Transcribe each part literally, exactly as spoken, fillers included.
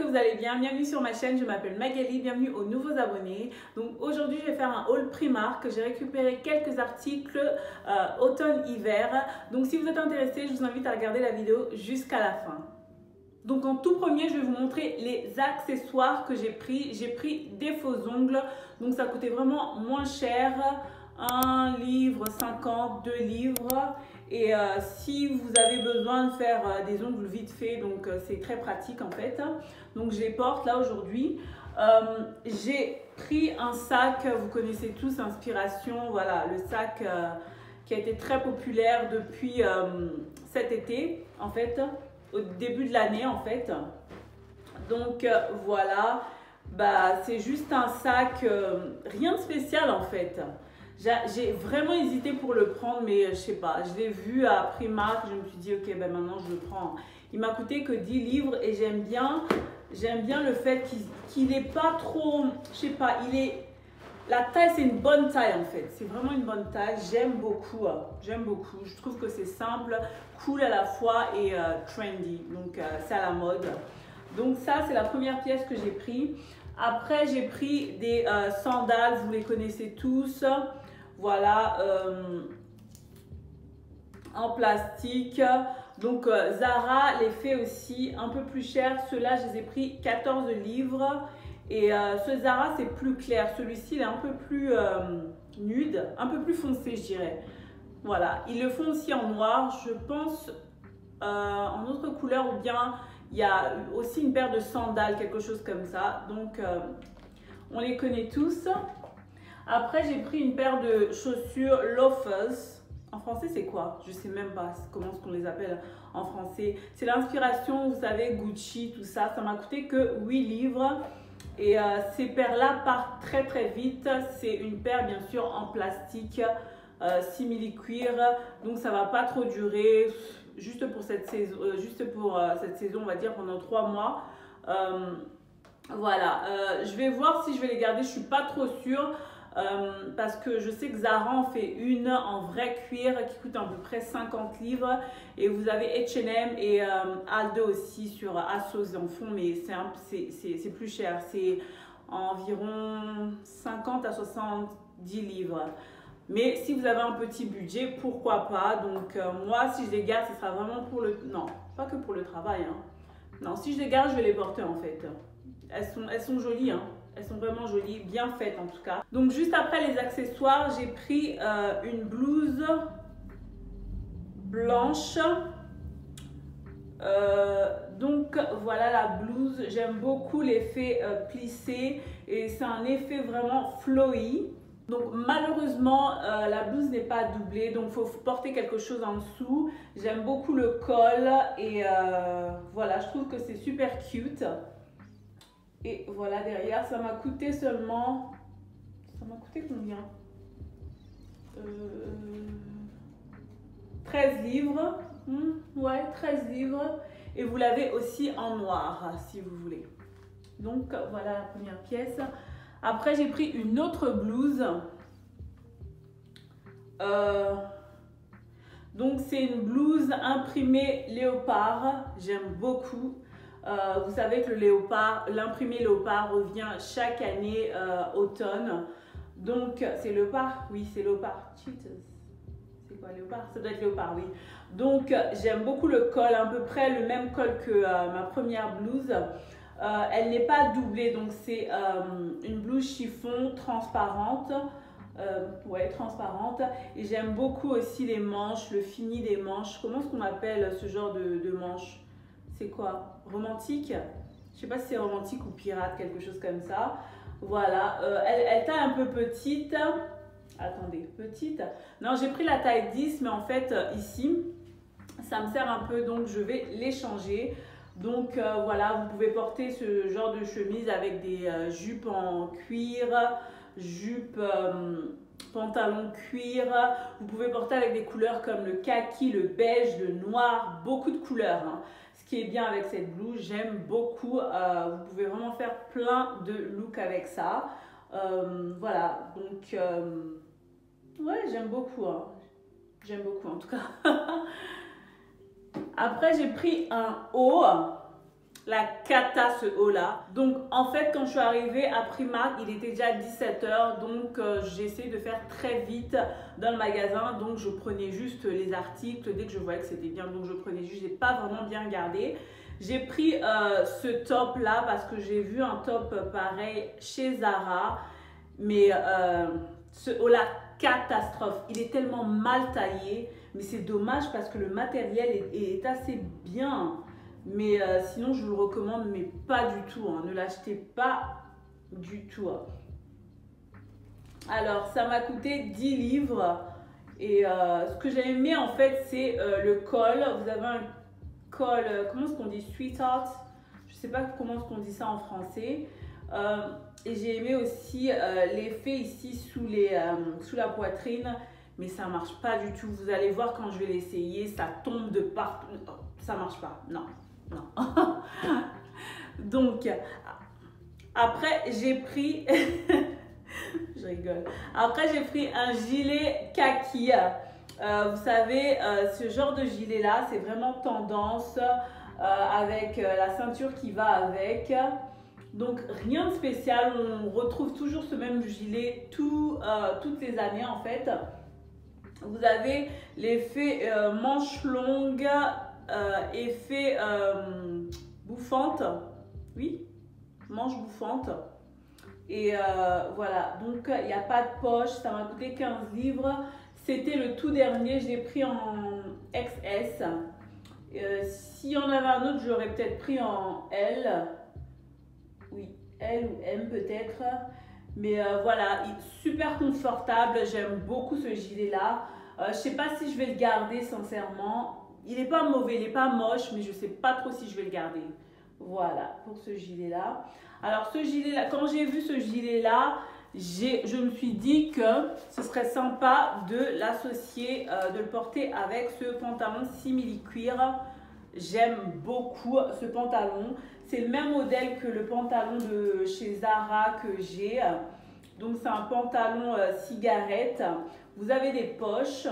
que vous allez bien, bienvenue sur ma chaîne, je m'appelle Magali, bienvenue aux nouveaux abonnés. Donc aujourd'hui je vais faire un haul Primark, j'ai récupéré quelques articles euh, automne-hiver. Donc si vous êtes intéressé, je vous invite à regarder la vidéo jusqu'à la fin. Donc en tout premier, je vais vous montrer les accessoires que j'ai pris. J'ai pris des faux ongles, donc ça coûtait vraiment moins cher. Un livre cinquante, deux livres. Et euh, si vous avez besoin de faire euh, des ongles vite fait, donc euh, c'est très pratique en fait. Donc je les porte là aujourd'hui. Euh, j'ai pris un sac, vous connaissez tous Inspiration, voilà le sac euh, qui a été très populaire depuis euh, cet été en fait, au début de l'année en fait. Donc euh, voilà, bah, c'est juste un sac, euh, rien de spécial en fait. J'ai vraiment hésité pour le prendre, mais je sais pas, je l'ai vu à Primark, je me suis dit ok, ben maintenant je le prends. Il m'a coûté que dix livres et j'aime bien, j'aime bien le fait qu'il n'est pas trop, je sais pas, il est, la taille c'est une bonne taille en fait, c'est vraiment une bonne taille, j'aime beaucoup, hein. J'aime beaucoup, je trouve que c'est simple, cool à la fois et euh, trendy, donc euh, c'est à la mode. Donc ça c'est la première pièce que j'ai pris. Après j'ai pris des euh, sandales, vous les connaissez tous. Voilà, euh, en plastique. Donc euh, Zara les fait aussi un peu plus cher. Ceux-là, je les ai pris quatorze livres. Et euh, ce Zara, c'est plus clair. Celui-ci, il est un peu plus euh, nude, un peu plus foncé, je dirais. Voilà, ils le font aussi en noir. Je pense euh, en autre couleur ou bien il y a aussi une paire de sandales, quelque chose comme ça. Donc, euh, on les connaît tous. Après, j'ai pris une paire de chaussures loafers. En français, c'est quoi? Je sais même pas comment est-ce qu'on les appelle en français. C'est l'inspiration, vous savez, Gucci, tout ça. Ça m'a coûté que huit livres. Et euh, ces paires-là partent très très vite. C'est une paire, bien sûr, en plastique, euh, simili-cuir. Donc, ça va pas trop durer. Juste pour cette saison, euh, juste pour euh, cette saison, on va dire pendant trois mois. Euh, voilà. Euh, je vais voir si je vais les garder. Je suis pas trop sûre. Euh, parce que je sais que Zara en fait une en vrai cuir qui coûte à peu près cinquante livres et vous avez H and M et euh, Aldo aussi sur Asos en fond, mais c'est plus cher, c'est environ cinquante à soixante-dix livres. Mais si vous avez un petit budget, pourquoi pas. Donc euh, moi si je les garde, ce sera vraiment pour le... Non, pas que pour le travail, hein. Non, si je les garde, je vais les porter en fait. Elles sont, elles sont jolies, hein. Elles sont vraiment jolies, bien faites en tout cas. Donc juste après les accessoires, j'ai pris euh, une blouse blanche. Euh, donc voilà la blouse. J'aime beaucoup l'effet euh, plissé et c'est un effet vraiment flowy. Donc malheureusement euh, la blouse n'est pas doublée, donc il faut porter quelque chose en dessous. J'aime beaucoup le col et euh, voilà, je trouve que c'est super cute. Et voilà derrière, ça m'a coûté seulement, ça m'a coûté combien euh, treize livres, hmm, ouais treize livres. Et vous l'avez aussi en noir si vous voulez. Donc voilà la première pièce. Après j'ai pris une autre blouse. Euh, donc c'est une blouse imprimée léopard, j'aime beaucoup. Euh, vous savez que le léopard, l'imprimé léopard revient chaque année euh, automne. Donc c'est léopard, oui c'est léopard. Cheetahs. C'est quoi léopard? Ça doit être léopard, oui. Donc j'aime beaucoup le col, à peu près le même col que euh, ma première blouse. Euh, elle n'est pas doublée, donc c'est euh, une blouse chiffon transparente. Euh, ouais, transparente. Et j'aime beaucoup aussi les manches, le fini des manches. Comment est-ce qu'on appelle ce genre de, de manches? C'est quoi? Romantique? Je sais pas si c'est romantique ou pirate, quelque chose comme ça. Voilà, euh, elle, elle taille un peu petite. Attendez, petite. Non, j'ai pris la taille dix, mais en fait, ici, ça me sert un peu, donc je vais l'échanger. Donc euh, voilà, vous pouvez porter ce genre de chemise avec des euh, jupes en cuir, jupes, euh, pantalon cuir. Vous pouvez porter avec des couleurs comme le kaki, le beige, le noir, beaucoup de couleurs, hein. Ce qui est bien avec cette blouse, j'aime beaucoup. Euh, vous pouvez vraiment faire plein de looks avec ça. Euh, voilà, donc euh, ouais, j'aime beaucoup, hein. J'aime beaucoup en tout cas. Après, j'ai pris un haut. la cata ce haut là. Donc en fait quand je suis arrivée à Primark, il était déjà dix-sept heures, donc euh, j'ai essayé de faire très vite dans le magasin. Donc je prenais juste les articles dès que je voyais que c'était bien, donc je prenais juste, j'ai pas vraiment bien regardé. J'ai pris euh, ce top là parce que j'ai vu un top pareil chez Zara, mais euh, ce haut là, catastrophe, il est tellement mal taillé, mais c'est dommage parce que le matériel est, est assez bien. Mais euh, sinon, je vous le recommande, mais pas du tout. Hein. Ne l'achetez pas du tout. Hein. Alors, ça m'a coûté dix livres. Et euh, ce que j'ai aimé, en fait, c'est euh, le col. Vous avez un col, euh, comment est-ce qu'on dit? Sweetheart. Je ne sais pas comment est-ce qu'on dit ça en français. Euh, et j'ai aimé aussi euh, l'effet ici sous, les, euh, sous la poitrine. Mais ça ne marche pas du tout. Vous allez voir quand je vais l'essayer. Ça tombe de partout. Ça ne marche pas. Non. Non. Donc, après, j'ai pris, je rigole, après, j'ai pris un gilet kaki. Euh, vous savez, euh, ce genre de gilet-là, c'est vraiment tendance euh, avec euh, la ceinture qui va avec. Donc, rien de spécial. On retrouve toujours ce même gilet tout, euh, toutes les années, en fait. Vous avez l'effet euh, manche longue. Euh, effet euh, bouffante, oui, manche bouffante. Et euh, voilà, donc il n'y a pas de poche, ça m'a coûté quinze livres. C'était le tout dernier, je l'ai pris en X S. Euh, S'il y en avait un autre, je l'aurais peut-être pris en L. Oui, L ou M peut-être. Mais euh, voilà, il est super confortable, j'aime beaucoup ce gilet-là. Euh, je ne sais pas si je vais le garder sincèrement. Il n'est pas mauvais, il n'est pas moche, mais je ne sais pas trop si je vais le garder. Voilà, pour ce gilet-là. Alors, ce gilet-là, quand j'ai vu ce gilet-là, je me suis dit que ce serait sympa de l'associer, euh, de le porter avec ce pantalon simili-cuir. J'aime beaucoup ce pantalon. C'est le même modèle que le pantalon de chez Zara que j'ai. Donc, c'est un pantalon euh, cigarette. Vous avez des poches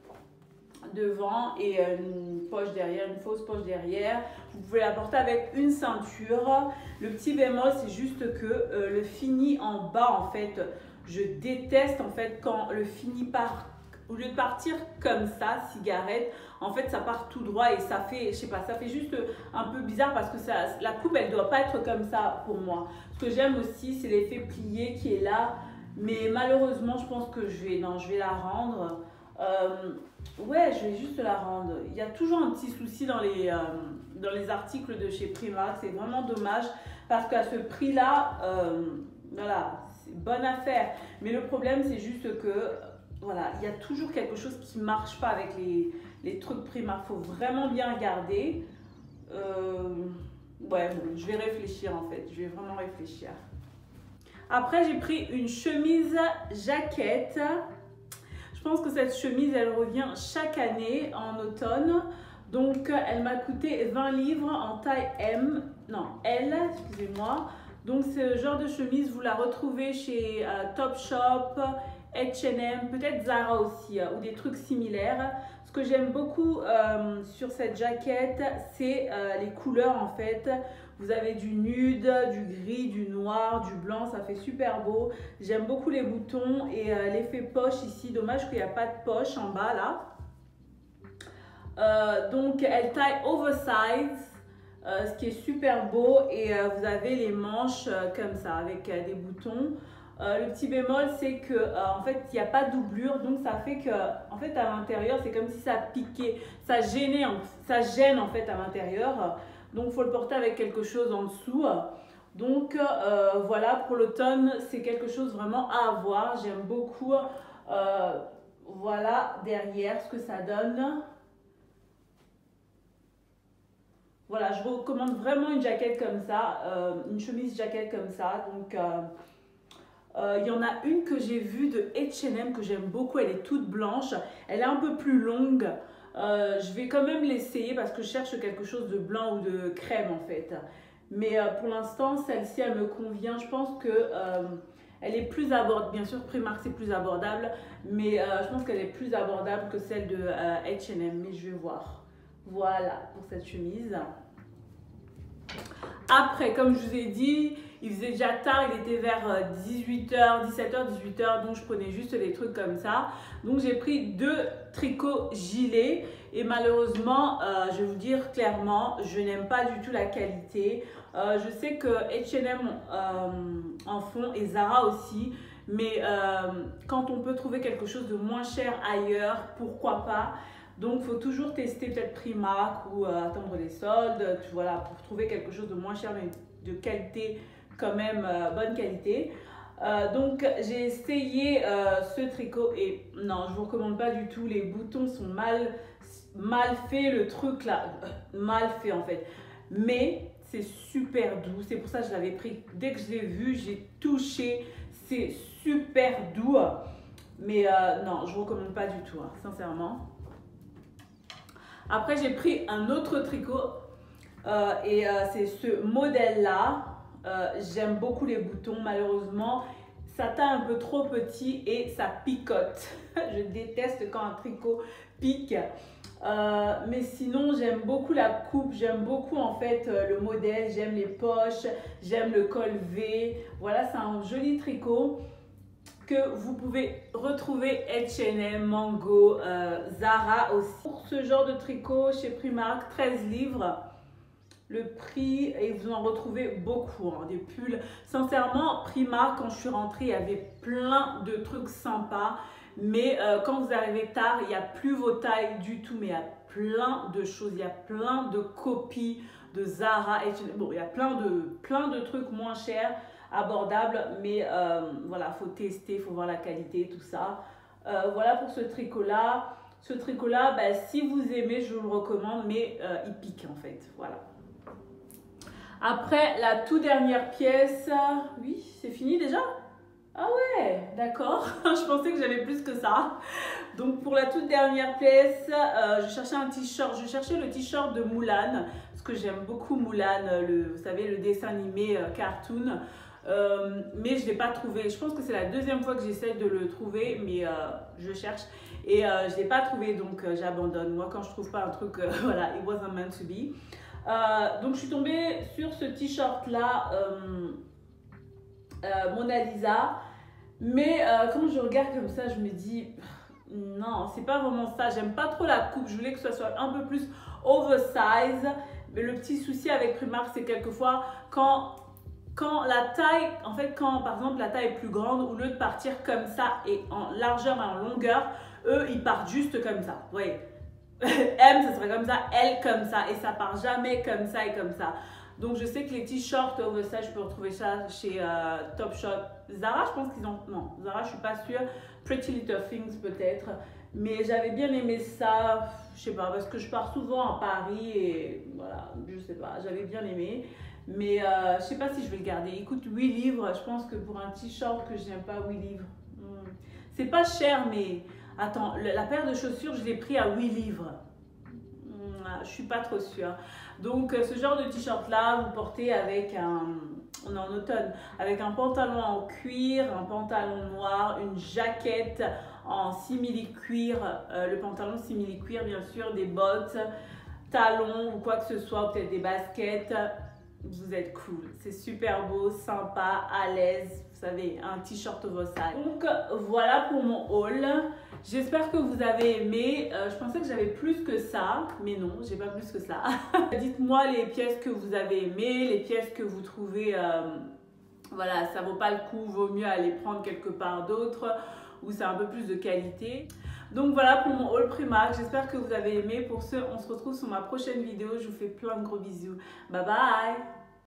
devant et une poche derrière, une fausse poche derrière. Vous pouvez la porter avec une ceinture. Le petit bémol, c'est juste que euh, le fini en bas, en fait, je déteste en fait quand le fini part, au lieu de partir comme ça, cigarette, en fait, ça part tout droit et ça fait, je sais pas, ça fait juste un peu bizarre parce que ça, la coupe, elle doit pas être comme ça pour moi. Ce que j'aime aussi, c'est l'effet plié qui est là, mais malheureusement, je pense que je vais, non, je vais la rendre. Euh, ouais, je vais juste la rendre. Il y a toujours un petit souci dans les, euh, dans les articles de chez Primark. C'est vraiment dommage parce qu'à ce prix-là, euh, voilà, c'est bonne affaire. Mais le problème, c'est juste que, voilà, il y a toujours quelque chose qui ne marche pas avec les, les trucs Primark. Il faut vraiment bien regarder. Euh, ouais, bon, je vais réfléchir en fait. Je vais vraiment réfléchir. Après, j'ai pris une chemise jaquette. Je pense que cette chemise, elle revient chaque année en automne. Donc, elle m'a coûté vingt livres en taille M, non, L, excusez-moi. Donc, ce genre de chemise, vous la retrouvez chez euh, Topshop, H and M, peut-être Zara aussi, euh, ou des trucs similaires. Ce que j'aime beaucoup euh, sur cette jaquette, c'est euh, les couleurs en fait. Vous avez du nude, du gris, du noir, du blanc, ça fait super beau. J'aime beaucoup les boutons et euh, l'effet poche ici. Dommage qu'il n'y a pas de poche en bas là. Euh, donc elle taille oversize, euh, ce qui est super beau. Et euh, vous avez les manches euh, comme ça avec euh, des boutons. Euh, le petit bémol, c'est que euh, en fait il n'y a pas de doublure, donc ça fait que en fait à l'intérieur c'est comme si ça piquait, ça gênait, ça gêne en fait à l'intérieur. Donc, il faut le porter avec quelque chose en dessous. Donc, euh, voilà, pour l'automne, c'est quelque chose vraiment à avoir. J'aime beaucoup. Euh, voilà, derrière, ce que ça donne. Voilà, je recommande vraiment une jaquette comme ça, euh, une chemise jaquette comme ça. Donc, il euh, euh, y en a une que j'ai vue de H and M que j'aime beaucoup. Elle est toute blanche. Elle est un peu plus longue. Euh, je vais quand même l'essayer parce que je cherche quelque chose de blanc ou de crème en fait. Mais euh, pour l'instant, celle-ci, elle me convient. Je pense que euh, elle est plus abordable. Bien sûr, Primark, c'est plus abordable. Mais euh, je pense qu'elle est plus abordable que celle de euh, H and M. Mais je vais voir. Voilà pour cette chemise. Après, comme je vous ai dit, il faisait déjà tard, il était vers dix-huit heures, dix-sept heures, dix-huit heures, donc je prenais juste des trucs comme ça. Donc j'ai pris deux tricots gilets et malheureusement, euh, je vais vous dire clairement, je n'aime pas du tout la qualité. Euh, je sais que H and M euh, en font et Zara aussi, mais euh, quand on peut trouver quelque chose de moins cher ailleurs, pourquoi pas? Donc, il faut toujours tester peut-être Primark ou euh, attendre les soldes, voilà, pour trouver quelque chose de moins cher mais de qualité, quand même euh, bonne qualité. Euh, donc, j'ai essayé euh, ce tricot et non, je ne vous recommande pas du tout. Les boutons sont mal, mal faits, le truc là, euh, mal fait en fait. Mais c'est super doux, c'est pour ça que je l'avais pris. Dès que je l'ai vu, j'ai touché, c'est super doux. Mais euh, non, je ne vous recommande pas du tout, hein, sincèrement. Après, j'ai pris un autre tricot euh, et euh, c'est ce modèle-là. Euh, J'aime beaucoup les boutons. Malheureusement, ça taille un peu trop petit et ça picote. Je déteste quand un tricot pique. Euh, mais sinon, j'aime beaucoup la coupe. J'aime beaucoup en fait euh, le modèle. J'aime les poches. J'aime le col V. Voilà, c'est un joli tricot que vous pouvez retrouver H and M, Mango, euh, Zara aussi. Pour ce genre de tricot chez Primark, treize livres. Le prix, et vous en retrouvez beaucoup, hein, des pulls. Sincèrement, Primark, quand je suis rentrée, il y avait plein de trucs sympas. Mais euh, quand vous arrivez tard, il n'y a plus vos tailles du tout. Mais il y a plein de choses, il y a plein de copies de Zara, H and M. Bon, il y a plein de, plein de trucs moins chers, abordable, mais euh, voilà, faut tester, faut voir la qualité, tout ça. Euh, voilà pour ce tricot là. Ce tricot là, bah, si vous aimez, je vous le recommande, mais euh, il pique en fait. Voilà. Après, la toute dernière pièce, oui, c'est fini déjà? Ah ouais, d'accord. Je pensais que j'avais plus que ça. Donc pour la toute dernière pièce, euh, je cherchais un t-shirt. Je cherchais le t-shirt de Mulan, parce que j'aime beaucoup Mulan, le, vous savez, le dessin animé euh, cartoon. Euh, mais je ne l'ai pas trouvé. Je pense que c'est la deuxième fois que j'essaie de le trouver, mais euh, je cherche et euh, je ne l'ai pas trouvé, donc euh, j'abandonne. Moi, quand je ne trouve pas un truc, euh, voilà, it wasn't meant to be. Euh, donc, je suis tombée sur ce t-shirt-là, euh, euh, Mona Lisa. Mais euh, quand je regarde comme ça, je me dis, non, c'est pas vraiment ça. J'aime pas trop la coupe. Je voulais que ce soit un peu plus oversize. Mais le petit souci avec Primark, c'est quelquefois quand... Quand la taille, en fait, quand par exemple la taille est plus grande, au lieu de partir comme ça et en largeur et en longueur, eux, ils partent juste comme ça. Vous voyez, M, ça serait comme ça, L comme ça, et ça part jamais comme ça et comme ça. Donc, je sais que les t-shirts oversize, je peux retrouver ça chez euh, Topshop. Zara, je pense qu'ils ont... Non, Zara, je suis pas sûre. Pretty Little Things, peut-être. Mais j'avais bien aimé ça, je sais pas, parce que je pars souvent à Paris et voilà, je sais pas, j'avais bien aimé. Mais euh, je sais pas si je vais le garder. Écoute, huit livres, je pense que pour un t-shirt que je n'aime pas, huit livres. Hmm. C'est pas cher, mais attends, la paire de chaussures, je l'ai pris à huit livres. Hmm, je suis pas trop sûre. Donc, ce genre de t-shirt là, vous portez avec un, on est en automne, avec un pantalon en cuir, un pantalon noir, une jaquette en simili-cuir, euh, le pantalon simili-cuir, bien sûr, des bottes, talons ou quoi que ce soit, peut-être des baskets. Vous êtes cool, c'est super beau, sympa, à l'aise, vous savez, un t-shirt oversize. Donc voilà pour mon haul. J'espère que vous avez aimé. Euh, je pensais que j'avais plus que ça, mais non, j'ai pas plus que ça. Dites-moi les pièces que vous avez aimées, les pièces que vous trouvez, euh, voilà, ça vaut pas le coup, vaut mieux aller prendre quelque part d'autre où c'est un peu plus de qualité. Donc voilà pour mon haul Primark, j'espère que vous avez aimé. Pour ce, on se retrouve sur ma prochaine vidéo. Je vous fais plein de gros bisous. Bye bye!